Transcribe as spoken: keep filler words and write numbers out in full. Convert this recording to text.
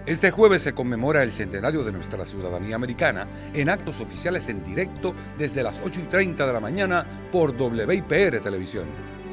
Este jueves se conmemora el centenario de nuestra ciudadanía americana en actos oficiales en directo desde las ocho y treinta de la mañana por W I P R Televisión.